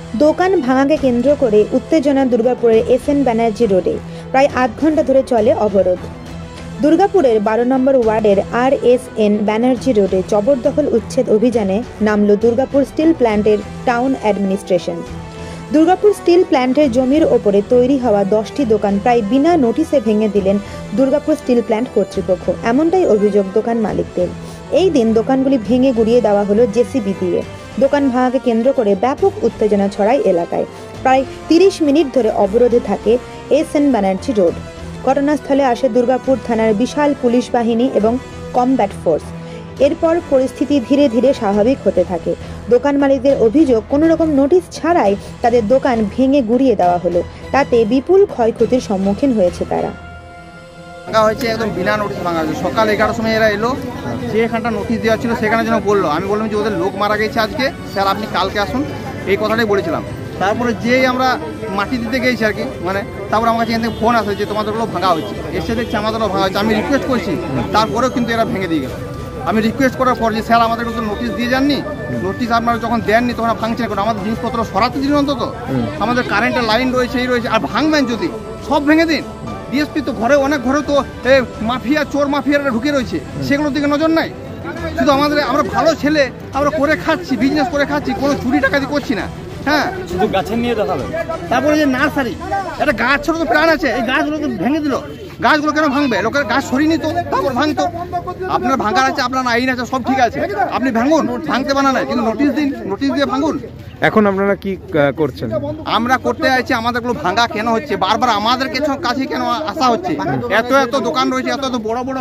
দোকান ভাঙাকে কেন্দ্র করে উত্তেজনা দুর্গাপুরের এসএন ব্যানার্জি রোডে প্রায় ৮ ঘন্টা ধরে চলে অবরোধ। দুর্গাপুরের ১২ নম্বর ওয়ার্ডের RSN ব্যানার্জি রোডে জবরদখল উচ্ছেদ অভিযানে নামল দুর্গাপুর স্টিল প্ল্যান্টের টাউন অ্যাডমিনিস্ট্রেশন। দুর্গাপুর স্টিল প্ল্যান্টের জমির ওপরে তৈরি হওয়া 10টি দোকান প্রায় বিনা নোটিশে ভেঙে দিলেন দুর্গাপুর স্টিল প্ল্যান্ট কর্তৃপক্ষ। এমনটাই অভিযোগ দোকান মালিকদের। এই দিন দোকানগুলি ভেঙে গুড়িয়ে দেওয়া হলো জেসিবি দিয়ে। দোকান ভাঙাকে কেন্দ্র করে ব্যাপক উত্তেজনা ছড়ায় এলাকায়। প্রায় 30 মিনিট ধরে অবরোধে থাকে এসএন ব্যানার্জি রোড। ঘটনাস্থলে আসে দুর্গাপুর থানার বিশাল পুলিশ বাহিনী এবং কমব্যাট ফোর্স। এরপর পরিস্থিতি ধীরে ধীরে স্বাভাবিক হতে থাকে। দোকান মালিকদের অভিযোগ, কোনো রকম নোটিশ ছাড়াই তাদের দোকান ভেঙে গুড়িয়ে দেওয়া হলো। তাতে বিপুল ক্ষয়ক্ষতির সম্মুখীন হয়েছে তারা। ভাঙা হয়েছে একদম বিনা নোটিশ ভাঙা হয়েছে। সকাল 11টার সময় এরা এলো, যে এখানটা নোটিশ দেওয়া ছিল সেখানে যেন বললো। আমি বললাম যে ওদের লোক মারা গেছে আজকে, স্যার আপনি কালকে আসুন, এই কথাটাই বলেছিলাম। তারপরে যেই আমরা মাটি দিতে গেছি আর কি, তারপরে আমার কাছে এখান থেকে ফোন আসে যে তোমাদেরগুলো ভাঙা হয়েছে। এসে দেখছি আমাদেরও ভাঙা হয়েছে। আমি রিকোয়েস্ট করছি, তারপরেও কিন্তু এরা ভেঙে দিয়ে গেল। আমি রিকোয়েস্ট করার পর যে স্যার আমাদের তো নোটিশ দিয়ে যাননি, নোটিশ আপনারা যখন দেননি তখন ভাঙছে না, আমাদের জিনিসপত্র সরাতে দিন অন্তত। আমাদের কারেন্টের লাইন রয়েছে, এই রয়েছে, আর ভাঙবেন যদি সব ভেঙে দিন। ডিএসপি তো ঘরে, অনেক ঘরে তো মাফিয়া, চোর মাফিয়ারা ঢুকে রয়েছে, সেগুলোর দিকে নজর নাই। শুধু আমরা ভালো ছেলে, আমরা করে খাচ্ছি, বিজনেস করে খাচ্ছি, কোনো চুরি টাকাতি করছি না। হ্যাঁ, শুধু গাছের নিয়ে দেখাবে। তারপরে যে নার্সারি, একটা গাছ ছোট তো প্রাণ আছে, এই গাছগুলোকে ভেঙে দিল। গাছগুলো কেন ভাঙবে? লোকের গাছ সরিয়ে নিত, তারপর ভাঙতো। আপনার ভাঙার আছে, আপনার আইন আছে, সব ঠিক আছে, আপনি ভাঙুন, ভাঙতে বানা নাই, কিন্তু নোটিশ দিন, নোটিশ দিয়ে ভাঙুন। এখন আপনারা কি করছেন? আমরা করতে চাইছি, আমাদেরগুলো ভাঙা কেন হচ্ছে, বারবার আমাদের কাছে কেন আসা হচ্ছে? এত এত দোকান রয়েছে, এত এত বড় বড়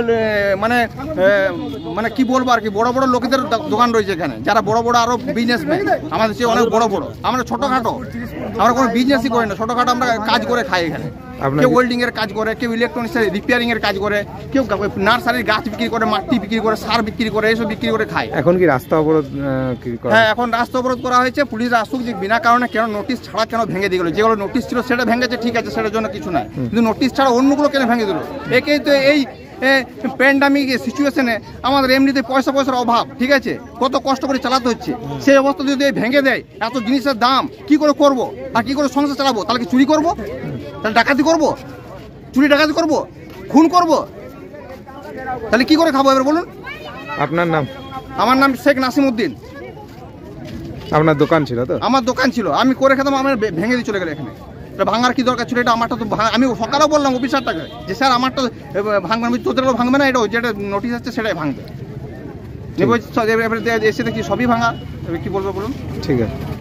মানে কি বলবো আর কি, বড় বড় লোকেদের দোকান রয়েছে এখানে, যারা বড় বড় আরো বিজনেসম্যান, আমাদের চেয়ে অনেক বড় বড়। আমরা ছোটখাটো, আমরা কোনো বিজনেসই করি না, ছোটখাটো আমরা কাজ করে খাই এখানে। কেউ ওয়েল্ডিং এর কাজ করে, কেউ ইলেকট্রনিক্স রিপেয়ারিং এর কাজ করে, কেউ নার্সারির গাছ বিক্রি করে, মাটি বিক্রি করে, সার বিক্রি করে, এসব বিক্রি করে খায়। এখন কি রাস্তা অবরোধ? হ্যাঁ, এখন রাস্তা অবরোধ করা হয়েছে। পুলিশ আসুক, যে বিনা কারণে কেন নোটিশ ছাড়া কেন ভেঙে দিয়ে গেল। যেগুলো নোটিশ ছিল সেটা ভেঙেছে, ঠিক আছে, সেটার জন্য কিছু নাই, কিন্তু নোটিশ ছাড়া অন্যগুলো কেন ভেঙে দিল? একেই তো এই প্যান্ডামিক সিচুয়েশনে আমাদের এমনিতে পয়সার অভাব, ঠিক আছে, কত কষ্ট করে চালাতে হচ্ছে। সেই অবস্থা যদি ভেঙে দেয়, এত জিনিসের দাম কি করে করবো, আর কি করে সংসার চালাবো? তাহলে কি চুরি করবো? তাহলে ডাকাতি করবো? চুরি ডাকাতি করবো? খুন করবো? তাহলে কি করে খাবো এবার বলুন? আপনার নাম? আমার নাম শেখ নাসিমউদ্দিন। আপনার দোকান ছিল তো? আমার দোকান ছিল, আমি করে খেতাম, আমার ভেঙে দিয়ে চলে গেল। এখানে ভাঙার কি দরকার ছিল? এটা আমারটা তো আমি সকালেও বললাম অফিসারটাকে যে স্যার আমারটা ভাঙবে, তোদেরও ভাঙবে না, এটা যেটা নোটিশ আসছে সেটাই ভাঙবে। এসে দেখি সবই ভাঙা, কি বলবো বলুন? ঠিক আছে।